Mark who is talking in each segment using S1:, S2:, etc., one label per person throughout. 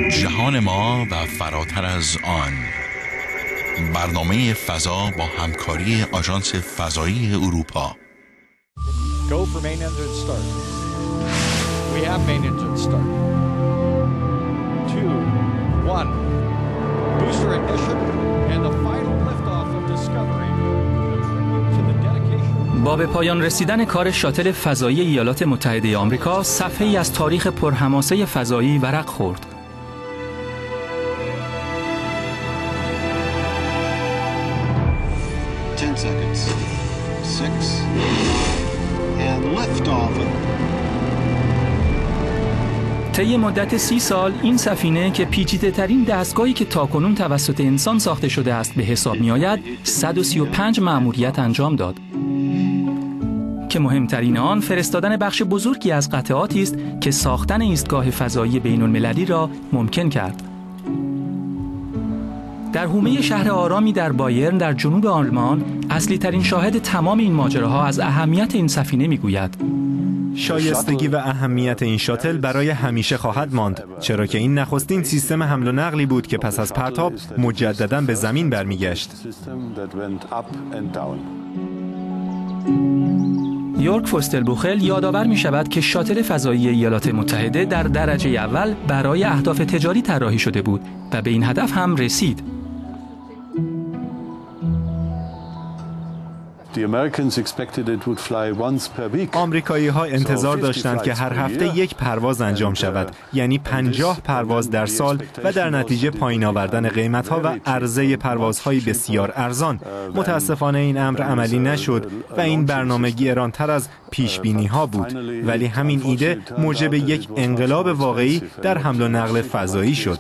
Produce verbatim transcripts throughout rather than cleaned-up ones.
S1: جهان ما و فراتر از آن، برنامه فضا با همکاری آژانس فضایی اروپا.
S2: Go for main engine start. We have main engine start. Two, one. Booster ignition and the final liftoff of Discovery. To the dedication.
S3: با به پایان رسیدن کار شاتل فضایی ایالات متحده آمریکا، صفحه‌ای از تاریخ پرحماسه فضایی ورق خورد.
S4: ten seconds. six. And liftoff.
S3: طی مدت سی سال این سفینه که پیچیده‌ترین دستگاهی که تاکنون توسط انسان ساخته شده است به حساب می‌آید، صد و سی و پنج مأموریت انجام داد که مهمترین آن فرستادن بخش بزرگی از قطعاتی است که ساختن ایستگاه فضایی بین‌المللی را ممکن کرد. در حومه شهر آرامی در بایرن در جنوب آلمان، اصلی ترین شاهد تمام این ماجراها از اهمیت این سفینه میگوید:
S5: شایستگی و اهمیت این شاتل برای همیشه خواهد ماند، چرا که این نخستین سیستم حمل و نقلی بود که پس از پرتاب مجدداً به زمین برمیگشت.
S3: یورک فوستربوخل یادآور می شود که شاتل فضایی ایالات متحده در درجه اول برای اهداف تجاری طراحی شده بود و به این هدف هم رسید.
S5: آمریکایی ها انتظار داشتند که هر هفته یک پرواز انجام شود، یعنی پنجاه پرواز در سال و در نتیجه پایین آوردن قیمت ها و عرضه پروازهای بسیار ارزان. متاسفانه این امر عملی نشد و این برنامه گرانتر از پیش بینی ها بود، ولی همین ایده موجب یک انقلاب واقعی در حمل و نقل فضایی شد.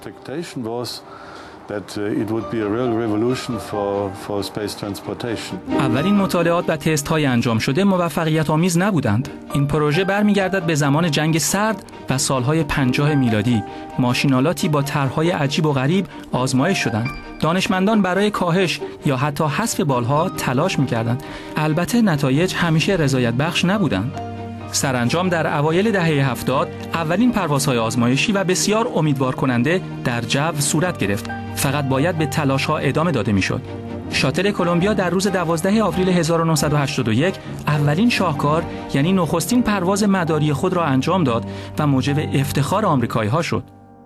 S3: اولین مطالعات و تست های انجام شده موفقیت آمیز نبودند. این پروژه برمیگردد به زمان جنگ سرد و سالهای پنجاه میلادی. ماشینالاتی با طرح‌های عجیب و غریب آزمایش شدند. دانشمندان برای کاهش یا حتی حذف بالها تلاش می‌کردند. البته نتایج همیشه رضایت بخش نبودند. سرانجام در اوایل دهه هفتاد اولین پروازهای آزمایشی و بسیار امیدوار کننده در جو صورت گرفت. فقط باید به تلاش‌ها ادامه داده می‌شد. شاتل کلمبیا در روز دوازدهم آوریل هزار و نهصد و هشتاد و یک اولین شاهکار، یعنی نخستین پرواز مداری خود را انجام داد و موجب افتخار آمریکایی‌ها شد.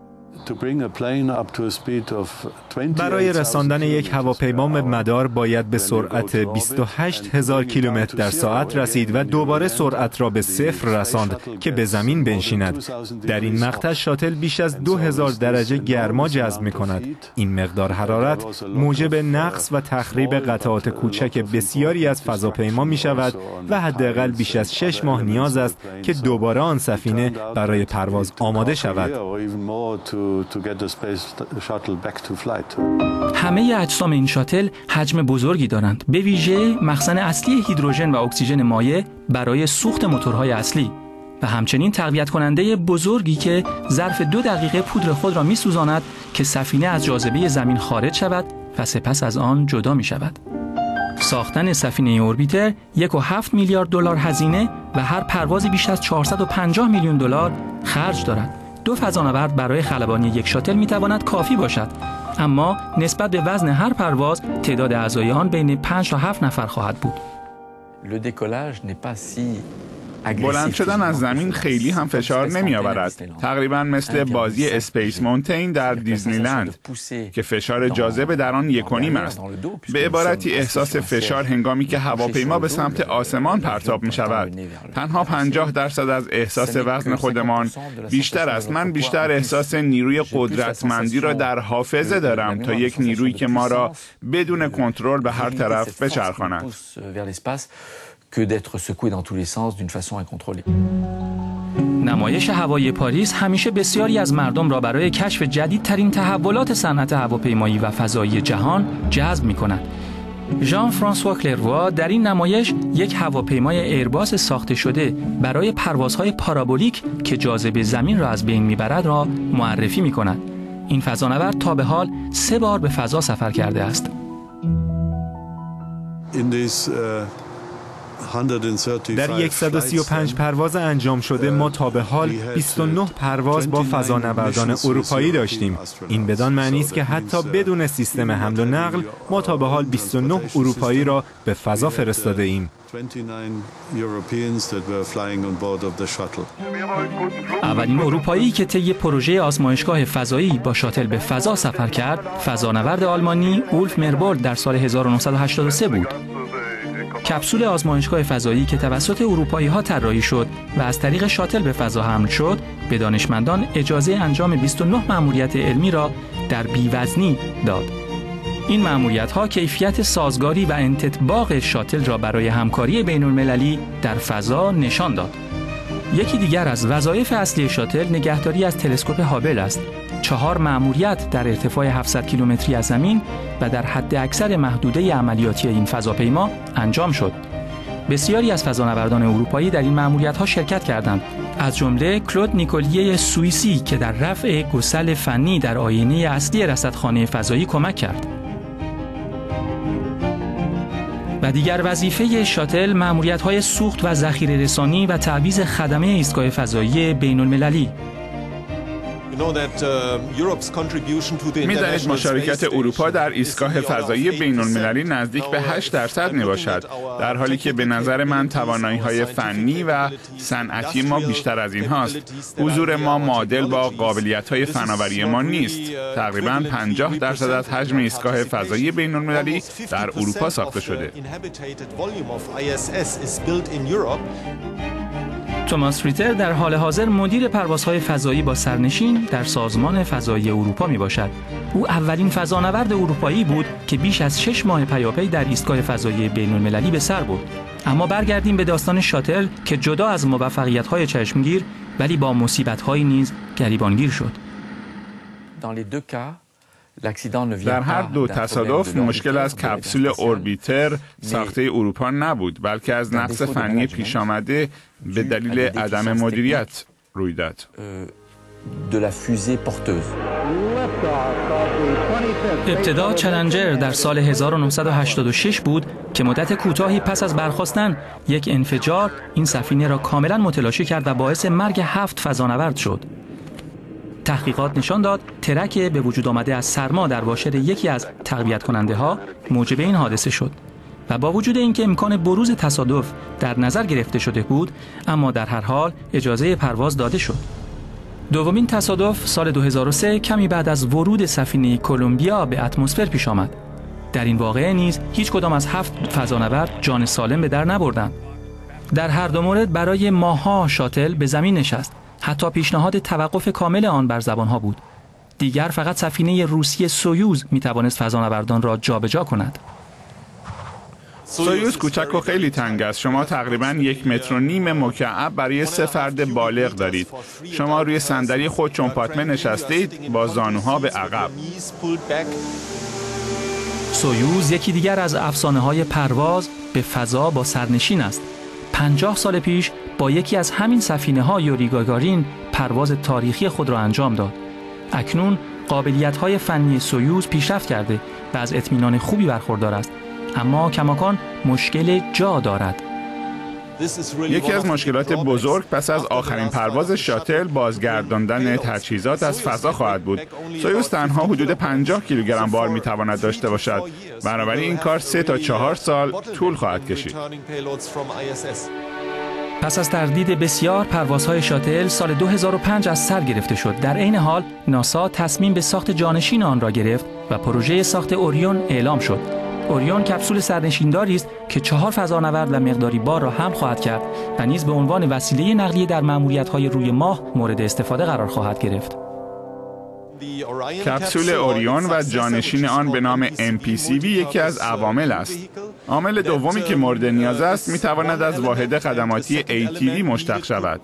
S5: برای رساندن یک هواپیما به مدار باید به سرعت بیست و هشت هزار کیلومتر در ساعت رسید و دوباره سرعت را به صفر رساند که به زمین بنشیند. در این مقطع شاتل بیش از دو هزار درجه گرما جذب می‌کند. این مقدار حرارت موجب نقص و تخریب قطعات کوچک بسیاری از فضاپیما می‌شود و حداقل بیش از شش ماه نیاز است که دوباره آن سفینه برای پرواز آماده شود.
S3: همه اجسام این شاتل حجم بزرگی دارند، به ویژه مخزن اصلی هیدروژن و اکسیژن مایع برای سوخت موتورهای اصلی و همچنین تقویت کننده بزرگی که ظرف دو دقیقه پودر خود را می‌سوزاند که سفینه از جاذبه زمین خارج شود و سپس از آن جدا می شود. ساختن سفینه اوربیتر یک و هفت میلیارد دلار هزینه و هر پروازی بیش از چهارصد و پنجاه میلیون دلار خرج دارد. دو فضانورد برای خلبانی یک شاتل میتواند کافی باشد، اما نسبت به وزن هر پرواز تعداد اعضای آن بین پنج تا هفت نفر خواهد بود.
S6: بلند شدن از زمین خیلی هم فشار نمی آورد. تقریبا مثل بازی اسپیس مونتین در دیزنیلند که فشار جاذبه در آن یک و نیم است. به عبارتی احساس فشار هنگامی که هواپیما به سمت آسمان پرتاب می شود. تنها پنجاه درصد از احساس وزن خودمان بیشتر است. من بیشتر احساس نیروی قدرتمندی را در حافظه دارم تا یک نیرویی که ما را بدون کنترل به هر طرف بچرخاند.
S7: que d'être secoué dans tous les sens d'une façon incontrôlée.
S3: نمایش هوایی پاریس همیشه بسیاری از مردم را برای کشف جدیدترین تحولات صنعت هواپیمایی و فضایی جهان جذب می‌کند. ژان فرانسوا کلروا در این نمایش یک هواپیمای ایرباس ساخته شده برای پروازهای پارابولیک که جاذبه زمین را از بین می‌برد را معرفی می‌کند. این فضانورد تا به حال سه بار به فضا سفر کرده است.
S8: In this, uh...
S5: در صد و سی و پنج پرواز انجام شده ما تا به حال بیست و نه پرواز با فضانوردان اروپایی داشتیم. این بدان معنی است که حتی بدون سیستم حمل و نقل ما تا به حال بیست و نه اروپایی را به فضا فرستاده ایم.
S3: اولین اروپایی که طی پروژه آزمایشگاه فضایی با شاتل به فضا سفر کرد، فضانورد آلمانی اولف مربولد در سال هزار و نهصد و هشتاد و سه بود. کپسول آزمایشگاه فضایی که توسط اروپایی‌ها طراحی شد و از طریق شاتل به فضا حمل شد، به دانشمندان اجازه انجام بیست و نه مأموریت علمی را در بی‌وزنی داد. این مأموریت‌ها کیفیت سازگاری و انتطباق شاتل را برای همکاری بین‌المللی در فضا نشان داد. یکی دیگر از وظایف اصلی شاتل نگهداری از تلسکوپ هابل است. چهار مأموریت در ارتفاع هفتصد کیلومتری از زمین و در حد اکثر محدوده عملیاتی این فضاپیما انجام شد. بسیاری از فضانوردان اروپایی در این مأموریت‌ها شرکت کردند، از جمله کلود نیکولیه سوئیسی که در رفع گسل فنی در آینه اصلی رصدخانه فضایی کمک کرد. و دیگر وظیفه شاتل مأموریت‌های سوخت و ذخیره‌رسانی و تعویض خدمه ایستگاه فضایی بین‌المللی.
S6: می‌دانید مشارکت اروپا در ایستگاه فضایی بین‌المللی نزدیک به هشت درصد میباشد، در حالی که به نظر من توانایی‌های فنی و صنعتی ما بیشتر از این هاست. حضور ما معادل با قابلیت‌های فناوری ما نیست. تقریباً پنجاه درصد از حجم ایستگاه فضایی بین‌المللی در اروپا ساخته شده.
S3: توماس ریتر در حال حاضر مدیر پروازهای فضایی با سرنشین در سازمان فضایی اروپا می باشد. او اولین فضانورد اروپایی بود که بیش از شش ماه پیاپی در ایستگاه فضایی بین‌المللی به سر برد. اما برگردیم به داستان شاتل که جدا از موفقیت‌های چشمگیر ولی با مصیبت‌های نیز گریبانگیر شد.
S6: در هر دو تصادف مشکل از کپسول اوربیتر ساخته اروپا نبود، بلکه از نقص فنی پیش آمده به دلیل عدم مدیریت روی داد.
S3: ابتدا چالنجر در سال هزار و نهصد و هشتاد و شش بود که مدت کوتاهی پس از برخاستن یک انفجار این سفینه را کاملا متلاشی کرد و باعث مرگ هفت فضانورد شد. تحقیقات نشان داد ترک به وجود آمده از سرما در واشر یکی از تقویت کننده ها موجب این حادثه شد و با وجود اینکه امکان بروز تصادف در نظر گرفته شده بود، اما در هر حال اجازه پرواز داده شد. دومین تصادف سال دو هزار و سه کمی بعد از ورود سفینه کلمبیا به اتمسفر پیش آمد. در این واقعه نیز هیچ کدام از هفت فضانورد جان سالم به در نبردند. در هر دو مورد برای ماه‌ها شاتل به زمین نشست. حتی پیشنهاد توقف کامل آن بر زبانها بود. دیگر فقط سفینه روسی سویوز می توانست فضانوردان را جابجا کند.
S6: سویوز کوچک و خیلی تنگ است. شما تقریباً یک متر و نیم مکعب برای سه فرد بالغ دارید. شما روی صندلی خود چون پاتمه نشستید با زانوها به عقب.
S3: سویوز یکی دیگر از افسانه‌های پرواز به فضا با سرنشین است. پنجاه سال پیش با یکی از همین سفینه‌ها یوری گاگارین پرواز تاریخی خود را انجام داد. اکنون قابلیت‌های فنی سویوز پیشرفت کرده و از اطمینان خوبی برخوردار است، اما کماکان مشکل جا دارد.
S6: یکی از مشکلات بزرگ پس از آخرین پرواز شاتل بازگرداندن تجهیزات از فضا خواهد بود. سویوز تنها حدود پنجاه کیلوگرم بار میتواند داشته باشد. بنابراین این کار سه تا چهار سال طول خواهد کشید.
S3: پس از تردید بسیار، پروازهای شاتل سال دو هزار و پنج از سر گرفته شد. در عین حال ناسا تصمیم به ساخت جانشین آن را گرفت و پروژه ساخت اوریون اعلام شد. اوریون کپسول سرنشینداری است که چهار فضانورد و مقداری بار را حمل خواهد کرد و نیز به عنوان وسیله نقلیه در مأموریت‌های روی ماه مورد استفاده قرار خواهد گرفت.
S6: کپسول اوریون و جانشین آن به نام ام پی سی وی یکی از عوامل است. عامل دومی که مورد نیاز است می تواند از واحد خدماتی ای تی وی مشتق شود.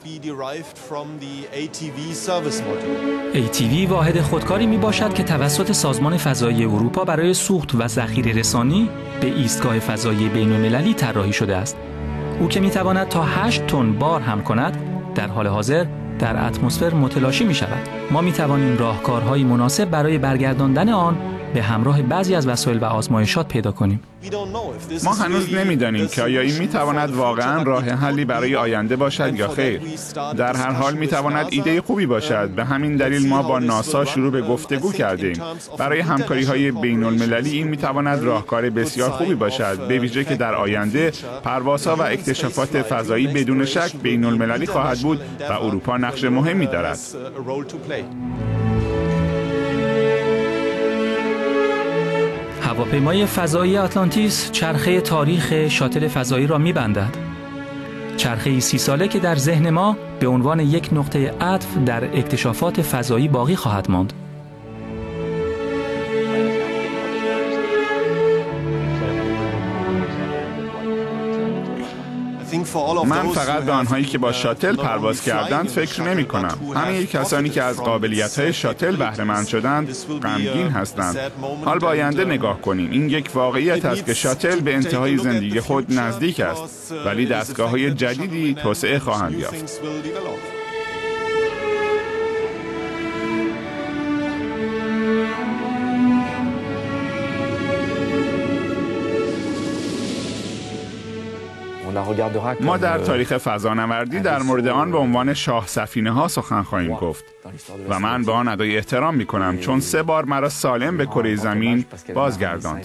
S3: ای تی وی واحد خودکاری می باشد که توسط سازمان فضایی اروپا برای سوخت و ذخیره رسانی به ایستگاه فضایی بین‌المللی طراحی شده است. او که می تواند تا هشت تن بار حمل کند، در حال حاضر در اتمسفر متلاشی می شود. ما می توانیم راهکارهای مناسب برای برگرداندن آن به همراه بعضی از وسایل و آزمایشات پیدا کنیم.
S6: ما هنوز نمی‌دانیم که آیا این می‌تواند واقعاً راه حلی برای آینده باشد یا خیر. در هر حال می‌تواند ایده خوبی باشد. به همین دلیل ما با ناسا شروع به گفتگو کردیم. برای همکاری‌های بین‌المللی این می‌تواند راهکار بسیار خوبی باشد، به ویژه که در آینده پروازها و اکتشافات فضایی بدون شک بین‌المللی خواهد بود و اروپا نقش مهمی دارد.
S3: هواپیمای فضایی آتلانتیس چرخه تاریخ شاتل فضایی را می‌بندد. چرخه‌ای سی ساله که در ذهن ما به عنوان یک نقطه عطف در اکتشافات فضایی باقی خواهد ماند.
S6: من فقط به آنهایی که با شاتل پرواز کردند فکر نمی کنم. همه کسانی که از قابلیت‌های شاتل بهره مند شدند غمگین هستند. حال به آینده نگاه کنیم. این یک واقعیت است که شاتل به انتهای زندگی خود نزدیک است، ولی دستگاه‌های جدیدی توسعه خواهند یافت. ما در تاریخ فضانوردی در مورد آن به عنوان شاه سفینه ها سخن خواهیم گفت و من به آن ادای احترام می کنم، چون سه بار مرا سالم به کره زمین بازگرداند.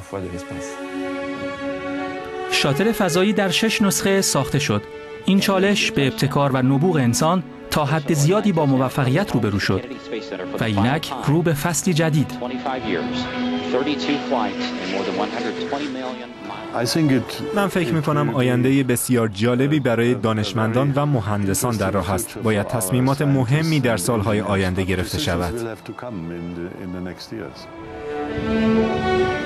S3: شاتل فضایی در شش نسخه ساخته شد. این چالش به ابتکار و نبوغ انسان تا حد زیادی با موفقیت روبرو شد و اینک رو به فصلی جدید.
S5: من فکر می‌کنم آینده بسیار جالبی برای دانشمندان و مهندسان در راه است. باید تصمیمات مهمی در سالهای آینده گرفته شود.